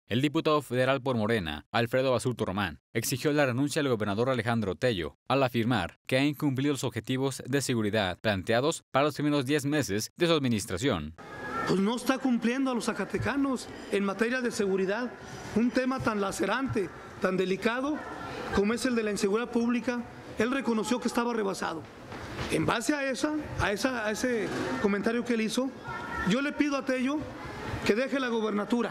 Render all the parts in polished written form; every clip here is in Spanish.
El diputado federal por Morena, Alfredo Basurto Román, exigió la renuncia del gobernador Alejandro Tello al afirmar que ha incumplido los objetivos de seguridad planteados para los primeros 10 meses de su administración. Pues no está cumpliendo a los zacatecanos en materia de seguridad, un tema tan lacerante, tan delicado como es el de la inseguridad pública. Él reconoció que estaba rebasado. En base a ese comentario que él hizo, yo le pido a Tello que deje la gobernatura,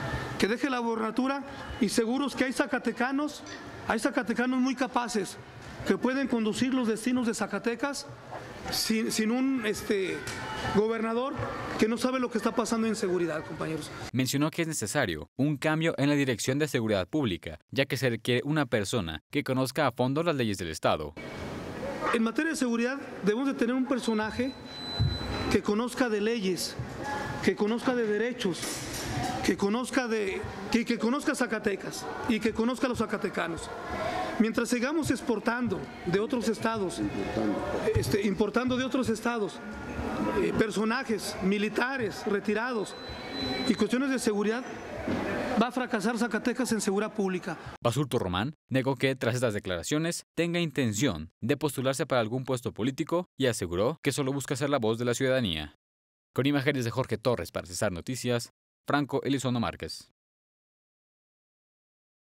y seguros que hay zacatecanos muy capaces que pueden conducir los destinos de Zacatecas sin un gobernador que no sabe lo que está pasando en seguridad, compañeros. Mencionó que es necesario un cambio en la Dirección de Seguridad Pública, ya que se requiere una persona que conozca a fondo las leyes del Estado. En materia de seguridad debemos de tener un personaje que conozca de leyes, que conozca de derechos, que conozca Zacatecas y que conozca a los zacatecanos. Mientras sigamos exportando de otros estados, importando de otros estados, personajes militares retirados y cuestiones de seguridad, va a fracasar Zacatecas en seguridad pública. Basurto Román negó que tras estas declaraciones tenga intención de postularse para algún puesto político y aseguró que solo busca ser la voz de la ciudadanía. Con imágenes de Jorge Torres para Cesar Noticias, Franco Elizondo Márquez.